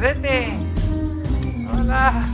perrete. Hola.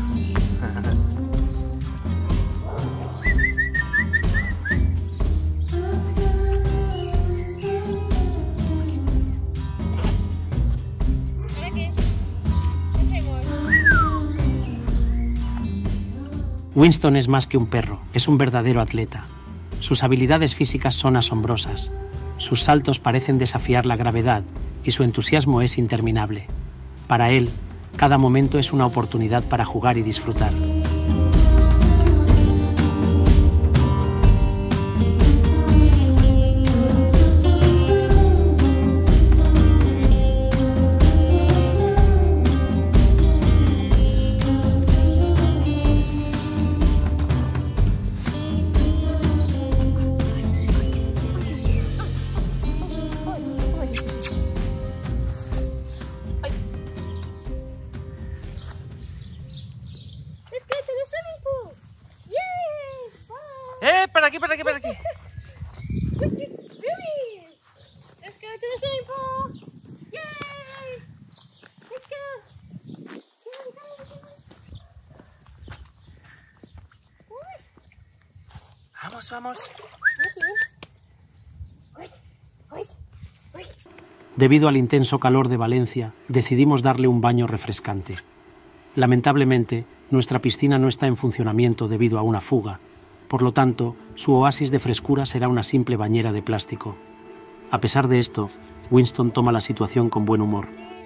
Winston es más que un perro, es un verdadero atleta. Sus habilidades físicas son asombrosas. Sus saltos parecen desafiar la gravedad y su entusiasmo es interminable. Para él, cada momento es una oportunidad para jugar y disfrutar. Para aquí, para aquí, para aquí. Let's go to the swimming pool. Yay! Let's go. Vamos, vamos. Debido al intenso calor de Valencia, decidimos darle un baño refrescante. Lamentablemente, nuestra piscina no está en funcionamiento debido a una fuga. Por lo tanto, su oasis de frescura será una simple bañera de plástico. A pesar de esto, Winston toma la situación con buen humor.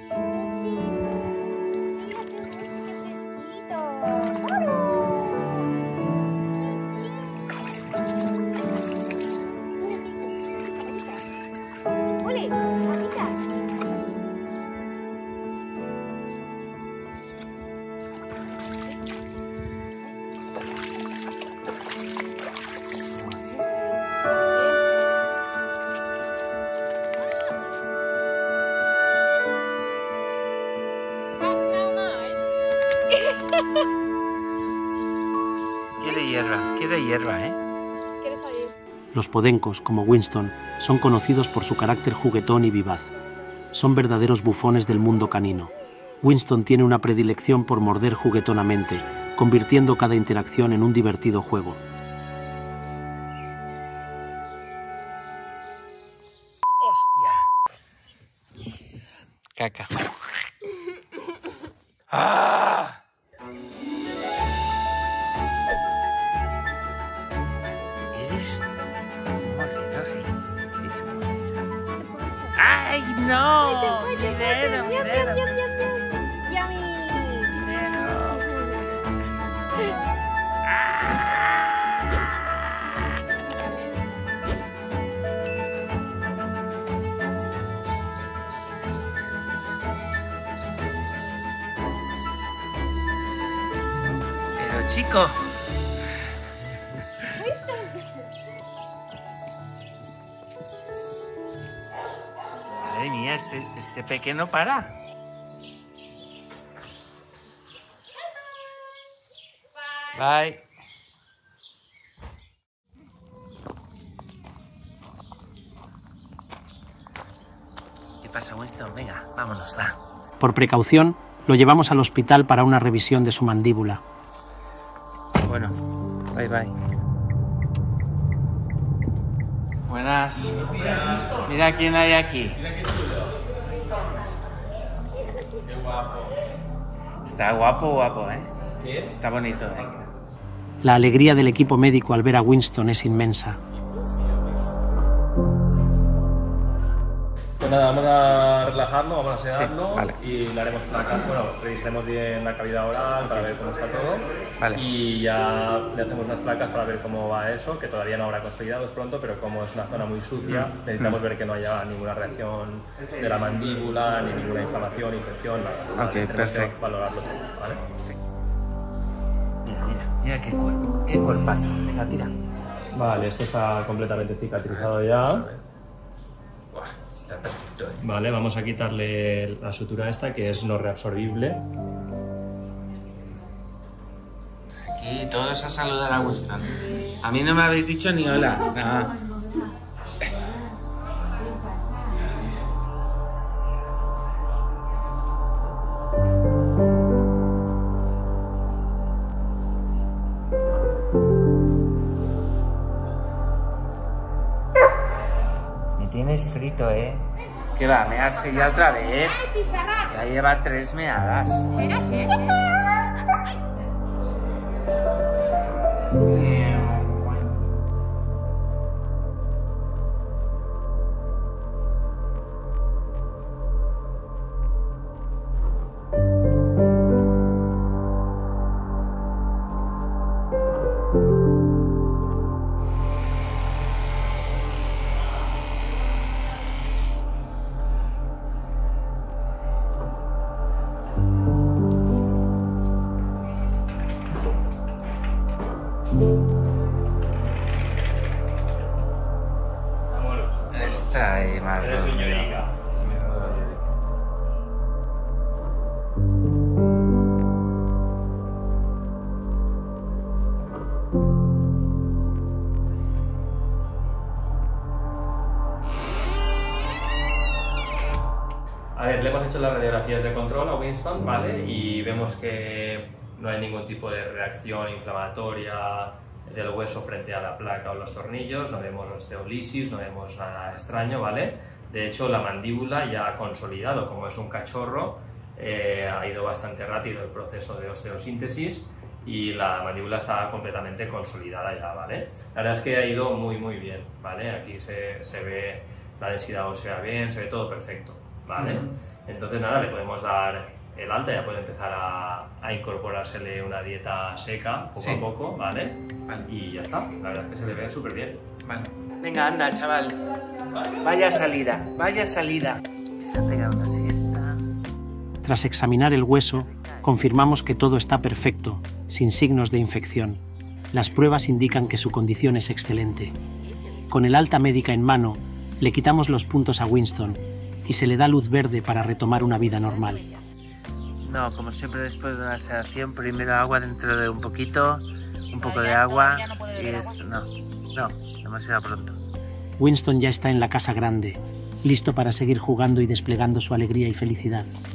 Quiere hierba, ¿eh? ¿Quieres salir? Los podencos, como Winston, son conocidos por su carácter juguetón y vivaz. Son verdaderos bufones del mundo canino. Winston tiene una predilección por morder juguetonamente, convirtiendo cada interacción en un divertido juego. ¡Hostia! Caca. ¡Ah! ¿Eres? ¡Ay, no! Minero, minero. Pero chico. Madre mía, este pequeño para. Bye. ¿Qué pasa, Winston? Venga, vámonos, va. Por precaución, lo llevamos al hospital para una revisión de su mandíbula. Bueno, bye bye. Buenas. Mira quién hay aquí. Está guapo, ¿eh? Está bonito, ¿eh? La alegría del equipo médico al ver a Winston es inmensa. Pues nada, vamos a relajarlo, vamos a sedarlo, Sí, vale. y le haremos placas. Bueno, revisaremos bien la cavidad oral para ver cómo está todo. Vale. Y ya le hacemos unas placas para ver cómo va eso, que todavía no habrá consolidado, es pronto, pero como es una zona muy sucia, necesitamos ver que no haya ninguna reacción de la mandíbula, ni ninguna inflamación, infección, nada. Ok, Tenemos perfecto. que valorarlo todo, ¿vale? Mira qué cuerpo, qué cuerpazo. Venga, tira. Vale, esto está completamente cicatrizado ya. Buah, está perfecto, ¿eh? Vale, vamos a quitarle la sutura esta, que es no reabsorbible. Aquí todos a saludar a Winston. A mí no me habéis dicho ni hola. Nada. tienes frito, ¿eh? ¿Qué va? ¿Mearse ya otra vez? ¡Ay, pizarra! Ya lleva 3 meadas. Espera, che. Ay. Está ahí más dormido. A ver, le hemos hecho las radiografías de control a Winston, ¿vale? Y vemos que no hay ningún tipo de reacción inflamatoria del hueso frente a la placa o los tornillos, no vemos osteolisis, no vemos nada extraño, ¿vale? De hecho, la mandíbula ya ha consolidado, como es un cachorro, ha ido bastante rápido el proceso de osteosíntesis y la mandíbula está completamente consolidada ya, ¿vale? La verdad es que ha ido muy bien, ¿vale? Aquí se ve la densidad ósea bien, se ve todo perfecto, ¿vale? Entonces nada, le podemos dar el alta, ya puede empezar a incorporársele una dieta seca poco a poco, ¿vale? Y ya está, la verdad es que se le ve súper bien. Vale. Venga, anda, chaval. Vaya salida, vaya salida. Se ha pegado una siesta. Tras examinar el hueso, confirmamos que todo está perfecto, sin signos de infección. Las pruebas indican que su condición es excelente. Con el alta médica en mano, le quitamos los puntos a Winston y se le da luz verde para retomar una vida normal. No, como siempre después de una sedación, primero agua dentro de un poquito, un poco de agua y esto. No, demasiado pronto. Winston ya está en la casa grande, listo para seguir jugando y desplegando su alegría y felicidad.